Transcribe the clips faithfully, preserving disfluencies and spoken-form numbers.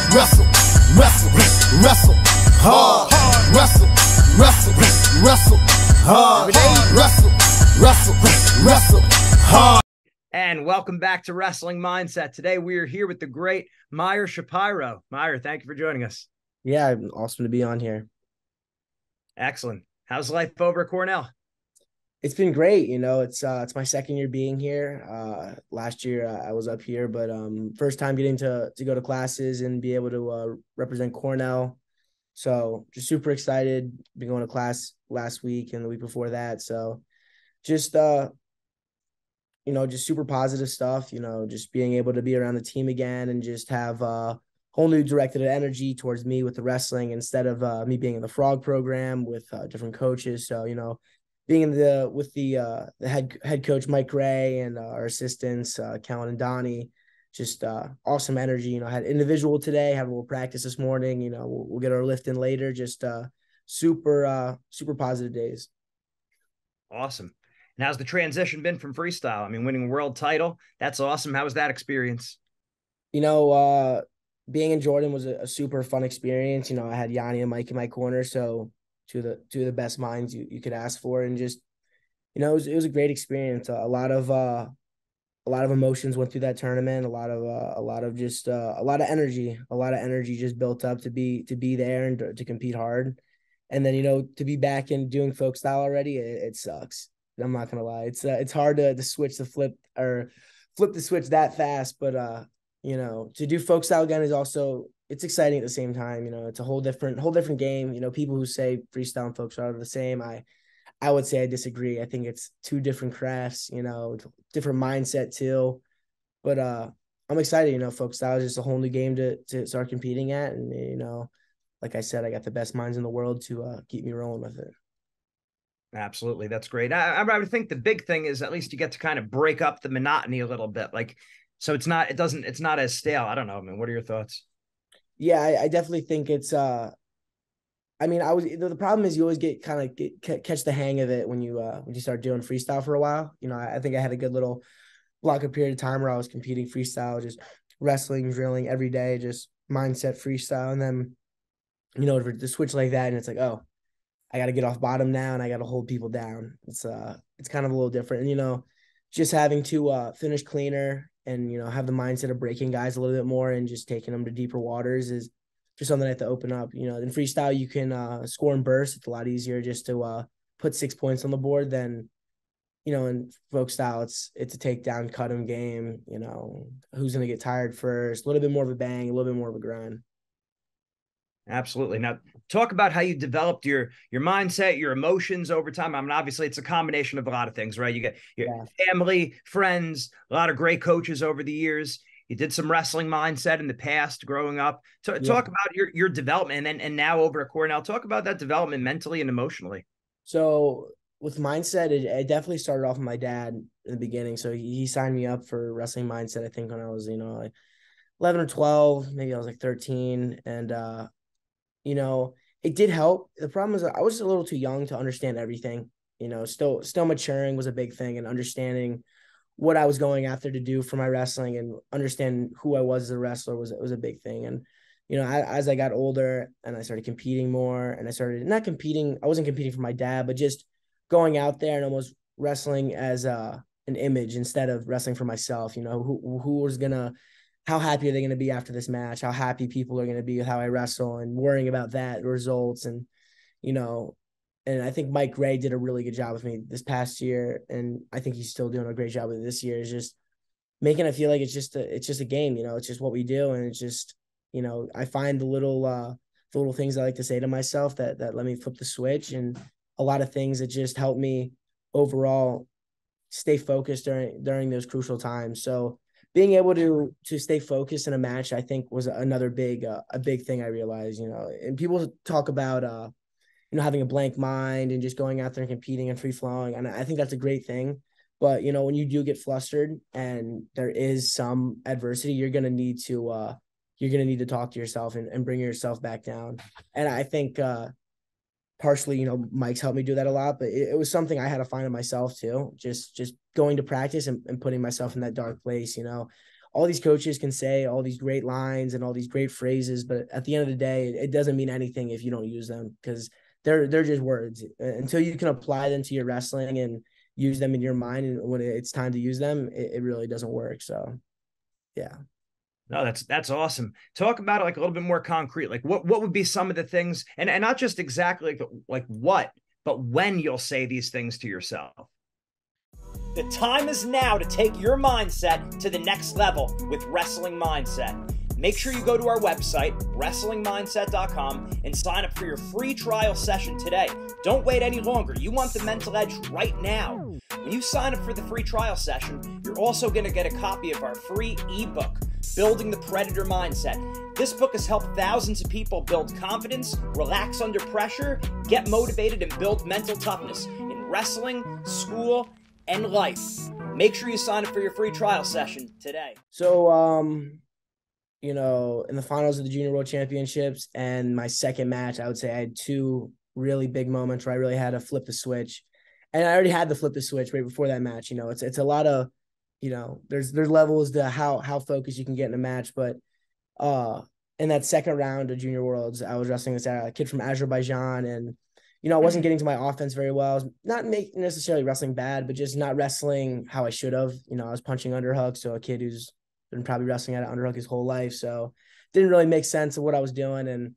wrestle, wrestle, wrestle, hard, wrestle, wrestle, wrestle, hard, wrestle, wrestle, wrestle, hard. And welcome back to Wrestling Mindset. Today we are here with the great Meyer Shapiro. Meyer, thank you for joining us. Yeah, awesome to be on here. Excellent. How's life over at Cornell? It's been great. You know, it's uh, it's my second year being here. Uh, last year uh, I was up here, but um, first time getting to to go to classes and be able to uh, represent Cornell. So just super excited. Been going to class last week and the week before that. So just uh, you know, just super positive stuff. You know, just being able to be around the team again and just have a uh, whole new directed energy towards me with the wrestling instead of uh, me being in the frog program with uh, different coaches. So you know. Being in the with the uh, the head head coach Mike Gray and uh, our assistants uh, Kellen and Donnie, just uh, awesome energy. You know, I had individual today, had a little practice this morning. You know, we'll, we'll get our lift in later. Just uh, super uh, super positive days. Awesome. And how's the transition been from freestyle? I mean, winning a world title, that's awesome. How was that experience? You know, uh, being in Jordan was a, a super fun experience. You know, I had Yanni and Mike in my corner, so. Two of the two of the best minds you, you could ask for, and just you know it was it was a great experience. Uh, a lot of uh, a lot of emotions went through that tournament. A lot of uh, a lot of just uh, a lot of energy, a lot of energy just built up to be to be there and to, to compete hard. And then you know to be back and doing folk style already, it, it sucks. I'm not gonna lie, it's uh, it's hard to to switch the flip or flip the switch that fast. But uh, you know to do folk style again is also. It's exciting at the same time. You know, it's a whole different, whole different game. You know, people who say freestyle and folk style are the same. I, I would say I disagree. I think it's two different crafts, you know, different mindset too. But uh, I'm excited, you know, folk style is just a whole new game to, to start competing at. And, you know, like I said, I got the best minds in the world to uh, keep me rolling with it. Absolutely. That's great. I, I would think the big thing is at least you get to kind of break up the monotony a little bit. Like, so it's not, it doesn't, it's not as stale. I don't know. I mean, what are your thoughts? Yeah, I, I definitely think it's. Uh, I mean, I was the problem is you always get kind of get catch the hang of it when you uh, when you start doing freestyle for a while. You know, I, I think I had a good little block of period of time where I was competing freestyle, just wrestling, drilling every day, just mindset freestyle, and then you know to switch like that, and it's like, oh, I got to get off bottom now, and I got to hold people down. It's uh, it's kind of a little different, and you know, just having to uh, finish cleaner. And, you know, have the mindset of breaking guys a little bit more and just taking them to deeper waters is just something I have to open up. You know, in freestyle, you can uh, score and burst. It's a lot easier just to uh, put six points on the board than, you know, in folk style, it's it's a takedown, cut 'em game. You know, who's going to get tired first? A little bit more of a bang, a little bit more of a grind. Absolutely. Now, talk about how you developed your your mindset, your emotions over time. I mean, obviously, it's a combination of a lot of things, right? You get your yeah. family, friends, a lot of great coaches over the years. You did some wrestling mindset in the past, growing up. So, yeah. Talk about your your development, and then and now over at Cornell. Talk about that development mentally and emotionally. So, with mindset, it, it definitely started off with my dad in the beginning. So he, he signed me up for wrestling mindset. I think when I was, you know, like eleven or twelve, maybe I was like thirteen, and uh. You know, it did help. The problem is I was a little too young to understand everything. You know, still still maturing was a big thing, and understanding what I was going after to do for my wrestling and understand who I was as a wrestler was was a big thing. And, you know, I, as I got older and I started competing more and I started not competing, I wasn't competing for my dad, but just going out there and almost wrestling as a, an image instead of wrestling for myself. You know, who who was going to, how happy are they going to be after this match? How happy people are going to be with how I wrestle and worrying about that results. And, you know, and I think Mike Gray did a really good job with me this past year. And I think he's still doing a great job with it this year, is just making it feel like it's just a, it's just a game, you know, it's just what we do. And it's just, you know, I find the little, uh, the little things I like to say to myself that, that let me flip the switch, and a lot of things that just help me overall stay focused during, during those crucial times. So, being able to to stay focused in a match, I think, was another big uh, a big thing I realized. You know, and people talk about uh, you know, having a blank mind and just going out there and competing and free flowing, and I think that's a great thing. But you know, when you do get flustered and there is some adversity, you're gonna need to uh, you're gonna need to talk to yourself and, and bring yourself back down. And I think uh, partially, you know, Mike's helped me do that a lot, but it, it was something I had to find in myself too. Just, just going to practice and, and putting myself in that dark place, you know, all these coaches can say all these great lines and all these great phrases, but at the end of the day, it doesn't mean anything if you don't use them, because they're they're just words. Until you can apply them to your wrestling and use them in your mind, and when it's time to use them, it, it really doesn't work. So, yeah. No, that's that's awesome. Talk about it like a little bit more concrete. Like what what would be some of the things, and, and not just exactly like, like what, but when you'll say these things to yourself. The time is now to take your mindset to the next level with Wrestling Mindset. Make sure you go to our website, wrestling mindset dot com, and sign up for your free trial session today. Don't wait any longer. You want the mental edge right now. When you sign up for the free trial session, you're also going to get a copy of our free ebook, Building the Predator Mindset. This book has helped thousands of people build confidence, relax under pressure, get motivated, and build mental toughness in wrestling, school, and life. Make sure you sign up for your free trial session today. So, um, you know, in the finals of the Junior World Championships and my second match, I would say I had two really big moments where I really had to flip the switch. And I already had to flip the switch right before that match. You know, it's it's a lot of, you know, there's there's levels to how how focused you can get in a match. But uh, in that second round of Junior Worlds, I was wrestling this uh, kid from Azerbaijan, and you know, I wasn't getting to my offense very well. I was not make, necessarily wrestling bad, but just not wrestling how I should have. You know, I was punching underhooks, so a kid who's been probably wrestling at an underhook his whole life, so didn't really make sense of what I was doing, and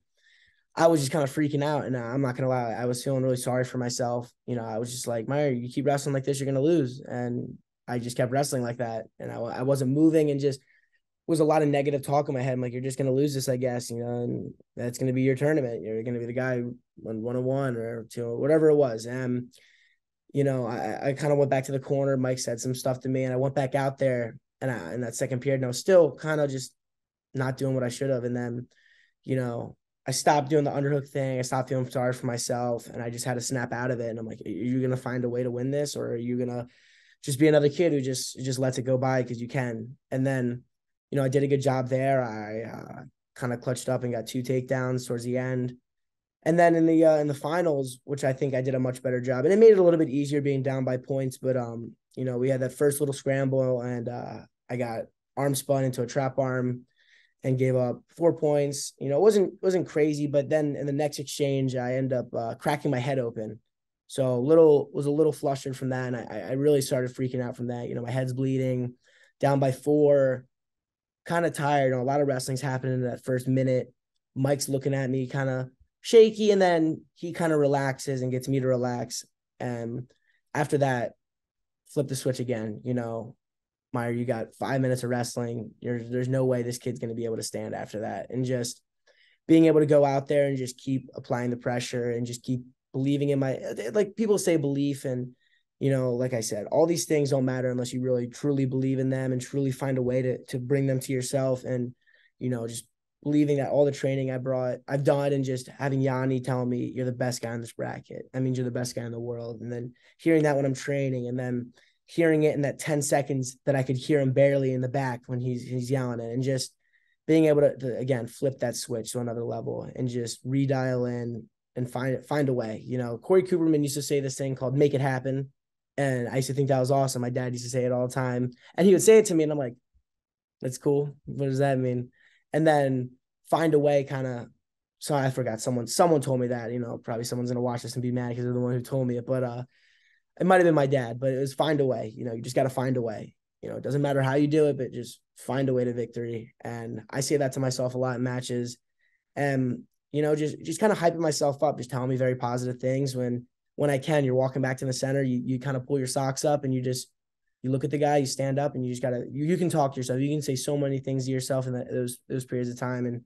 I was just kind of freaking out. And I'm not gonna lie, I was feeling really sorry for myself. You know, I was just like, Meyer, you keep wrestling like this, you're gonna lose. And I just kept wrestling like that, and I, I wasn't moving, and just was a lot of negative talk in my head. I'm like, you're just gonna lose this, I guess, you know, and that's gonna be your tournament. You're gonna be the guy who won one on one or two, or whatever it was. And you know, I, I kind of went back to the corner. Mike said some stuff to me, and I went back out there, and I, in that second period, and I was still kind of just not doing what I should have. And then, you know, I stopped doing the underhook thing. I stopped feeling sorry for myself, and I just had to snap out of it. And I'm like, are you going to find a way to win this, or are you going to just be another kid who just, just lets it go by because you can? And then, you know, I did a good job there. I uh, kind of clutched up and got two takedowns towards the end. And then in the, uh, in the finals, which I think I did a much better job, and it made it a little bit easier being down by points. But, um, you know, we had that first little scramble, and uh, I got arm spun into a trap arm and gave up four points. You know, it wasn't wasn't crazy, but then in the next exchange, I ended up uh, cracking my head open. So little was a little flustered from that, and I, I really started freaking out from that. You know, my head's bleeding, down by four, kind of tired. You know, a lot of wrestling's happening in that first minute. Mike's looking at me kind of shaky, and then he kind of relaxes and gets me to relax. And after that, flip the switch again. You know, Meyer, you got five minutes of wrestling. You're, there's no way this kid's going to be able to stand after that. And just being able to go out there and just keep applying the pressure and just keep believing in my, like people say belief. And, you know, like I said, all these things don't matter unless you really truly believe in them and truly find a way to, to bring them to yourself. And, you know, just believing that all the training I brought, I've done, and just having Yanni telling me you're the best guy in this bracket. That means you're the best guy in the world. And then hearing that when I'm training, and then hearing it in that ten seconds that I could hear him barely in the back when he's he's yelling it, and just being able to, to again flip that switch to another level and just redial in and find it, find a way. You know, Corey Cooperman used to say this thing called "make it happen," and I used to think that was awesome. My dad used to say it all the time, and he would say it to me, and I'm like, "That's cool. What does that mean?" And then find a way, kind of. So I forgot someone. Someone told me that. You know, probably someone's gonna watch this and be mad because they're the one who told me it, but uh. It might have been my dad, but it was find a way. You know, you just got to find a way. You know, it doesn't matter how you do it, but just find a way to victory. And I say that to myself a lot in matches. And, you know, just just kind of hyping myself up, just telling me very positive things. When when I can, you're walking back to the center, you you kind of pull your socks up, and you just, you look at the guy, you stand up, and you just got to, you, you can talk to yourself. You can say so many things to yourself in that, those those periods of time. And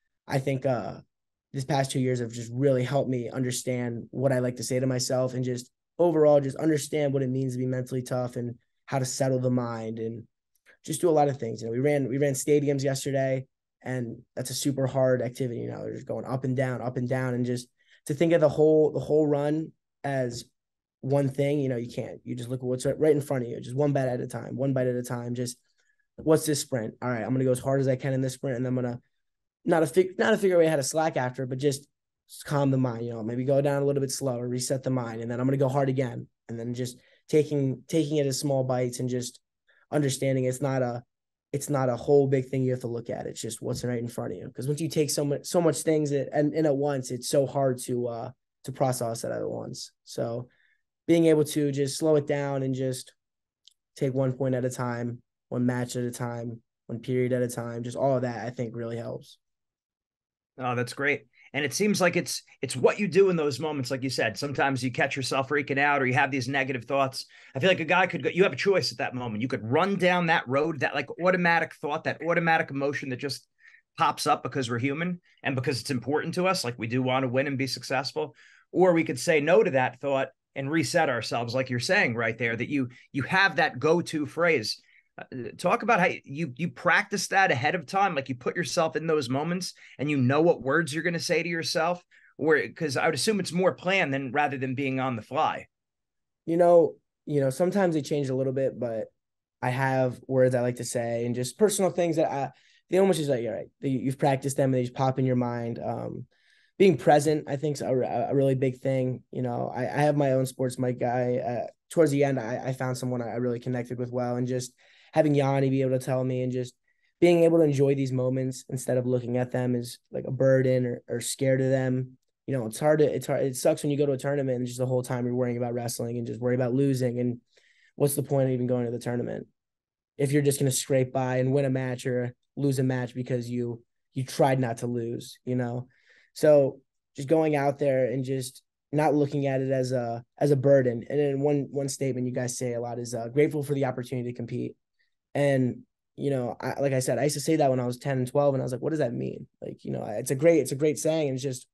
I think uh, this past two years have just really helped me understand what I like to say to myself, and just overall just understand what it means to be mentally tough and how to settle the mind and just do a lot of things. You know, we ran, we ran stadiums yesterday, and that's a super hard activity. You know, they're just going up and down, up and down. And just to think of the whole, the whole run as one thing, you know, you can't, you just look at what's right in front of you, just one bite at a time, one bite at a time. Just what's this sprint? All right, I'm going to go as hard as I can in this sprint. And I'm going to not a fig, not a figure out how to slack after, but just calm the mind, you know, maybe go down a little bit slower, reset the mind, and then I'm going to go hard again. And then just taking, taking it as small bites, and just understanding it's not a, it's not a whole big thing you have to look at. It's just what's right in front of you. Because once you take so much, so much things that, and, and at once, it's so hard to, uh, to process that at once. So being able to just slow it down and just take one point at a time, one match at a time, one period at a time, just all of that, I think really helps. Oh, that's great. And it seems like it's it's what you do in those moments, like you said. Sometimes you catch yourself freaking out or you have these negative thoughts. I feel like a guy could go, you have a choice at that moment. You could run down that road, that like automatic thought, that automatic emotion that just pops up because we're human and because it's important to us, like we do want to win and be successful. Or we could say no to that thought and reset ourselves, like you're saying right there, that you you have that go-to phrase. Talk about how you you practice that ahead of time, like you put yourself in those moments and you know what words you're going to say to yourself, or because I would assume it's more planned than rather than being on the fly. You know, you know, sometimes they change a little bit, but I have words I like to say and just personal things that I, they almost just like, all right, you've practiced them and they just pop in your mind. Um, being present, I think is a, a really big thing. You know, I, I have my own sports mic guy. Uh, towards the end, I, I found someone I really connected with well, and just having Yanni be able to tell me and just being able to enjoy these moments instead of looking at them as like a burden or, or scared of them. You know, it's hard to, it's hard. It sucks when you go to a tournament and just the whole time you're worrying about wrestling and just worry about losing. And what's the point of even going to the tournament if you're just going to scrape by and win a match or lose a match because you, you tried not to lose, you know? So just going out there and just not looking at it as a, as a burden. And then one, one statement you guys say a lot is uh, grateful for the opportunity to compete. And, you know, I, like I said, I used to say that when I was ten and twelve, and I was like, what does that mean? Like, you know, it's a great, it's a great saying. And it's just,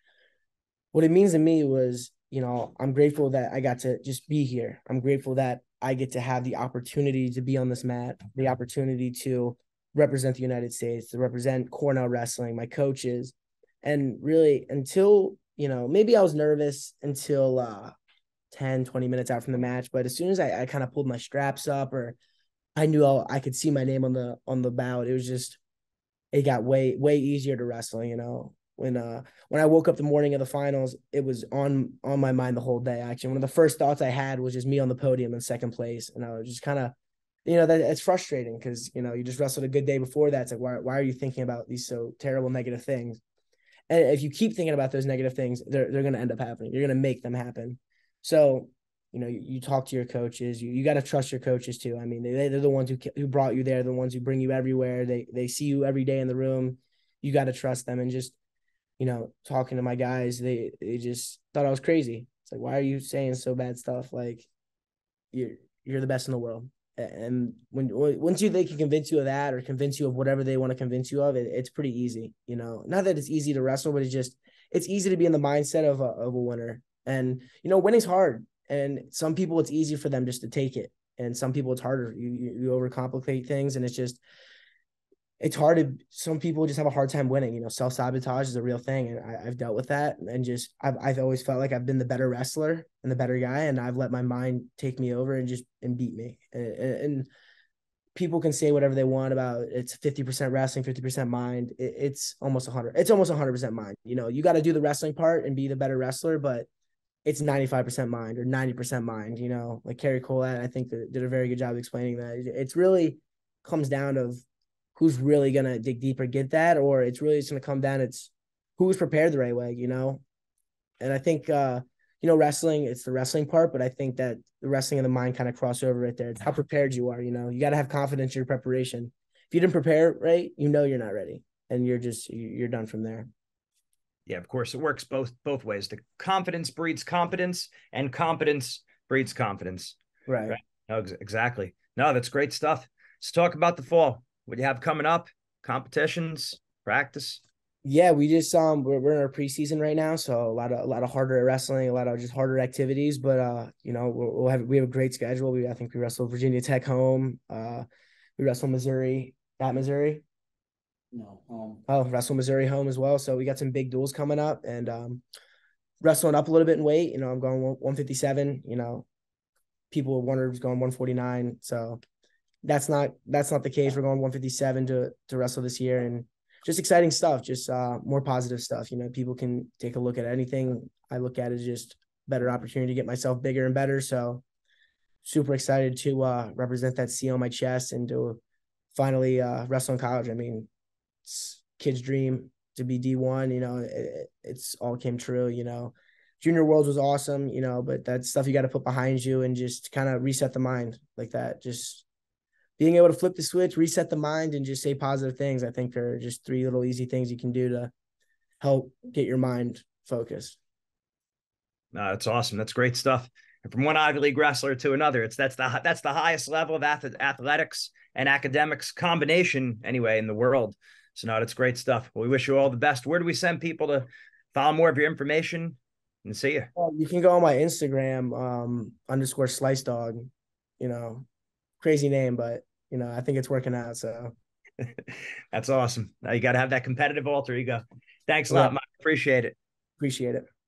what it means to me was, you know, I'm grateful that I got to just be here. I'm grateful that I get to have the opportunity to be on this mat, the opportunity to represent the United States, to represent Cornell wrestling, my coaches. And really until, you know, maybe I was nervous until uh, ten, twenty minutes out from the match. But as soon as I, I kind of pulled my straps up or I knew I'll, I could see my name on the on the bout, it was just, it got way, way easier to wrestle, you know. When uh when I woke up the morning of the finals, it was on on my mind the whole day. Actually, one of the first thoughts I had was just me on the podium in second place, and I was just kind of, you know, that it's frustrating because you know you just wrestled a good day before that. It's like why why are you thinking about these so terrible negative things? And if you keep thinking about those negative things, they're they're gonna end up happening. You're gonna make them happen. So you know you, you talk to your coaches. You you got to trust your coaches too. I mean, they they're the ones who who brought you there. The ones who bring you everywhere. They they see you every day in the room. You got to trust them and just. You know, talking to my guys, they they just thought I was crazy. It's like, why are you saying so bad stuff? Like, you're you're the best in the world. And when once you they can convince you of that or convince you of whatever they want to convince you of, it, it's pretty easy. You know, not that it's easy to wrestle, but it's just it's easy to be in the mindset of a of a winner. And you know, winning's hard. And some people it's easy for them just to take it, and some people it's harder. You you, you overcomplicate things, and it's just. It's hard to, some people just have a hard time winning, you know, self-sabotage is a real thing. And I, I've dealt with that and just, I've, I've always felt like I've been the better wrestler and the better guy. And I've let my mind take me over and just, and beat me. And, and people can say whatever they want about it's fifty percent wrestling, fifty percent mind. It, it's almost a hundred, it's almost a hundred percent mind. You know, you got to do the wrestling part and be the better wrestler, but it's ninety-five percent mind or ninety percent mind, you know, like Kerry Colette, I think that did a very good job explaining that. It's really comes down to who's really going to dig deeper, get that, or it's really just going to come down. It's who's prepared the right way, you know? And I think, uh, you know, wrestling, it's the wrestling part, but I think that the wrestling and the mind kind of cross over right there. It's how prepared you are, you know, you got to have confidence in your preparation. If you didn't prepare right, you know, you're not ready and you're just, you're done from there. Yeah, of course it works both, both ways. The confidence breeds competence and competence breeds confidence. Right. Right? No, exactly. No, that's great stuff. Let's talk about the fall. What do you have coming up? Competitions, practice? Yeah, we just um we're, we're in our preseason right now, so a lot of a lot of harder wrestling, a lot of just harder activities. But uh, you know, we'll, we'll have we have a great schedule. We I think we wrestle Virginia Tech home. Uh, we wrestle Missouri at Missouri. No, home. Oh, wrestle Missouri home as well. So we got some big duels coming up, and um, wrestling up a little bit in weight. You know, I'm going one fifty-seven. You know, people wonder who's going one forty-nine. So. That's not that's not the case. We're going one fifty-seven to to wrestle this year, and just exciting stuff, just uh, more positive stuff. You know, people can take a look at anything. I look at it as just better opportunity to get myself bigger and better. So super excited to uh, represent that C on my chest and to finally uh, wrestle in college. I mean, it's kid's dream to be D one, you know, it, it's all came true, you know. Junior Worlds was awesome, you know, but that's stuff you got to put behind you and just kind of reset the mind like that. Just being able to flip the switch, reset the mind, and just say positive things, I think are just three little easy things you can do to help get your mind focused. No, that's awesome. That's great stuff. And from one Ivy League wrestler to another, it's that's the that's the highest level of ath- athletics and academics combination anyway in the world. So no, that's great stuff. Well, we wish you all the best. Where do we send people to follow more of your information and see you? Well, you can go on my Instagram, um, underscore slice dog, you know, crazy name, but you know, I think it's working out. So that's awesome. Now you got to have that competitive alter ego. Thanks a yeah. lot, Mike. Appreciate it. Appreciate it.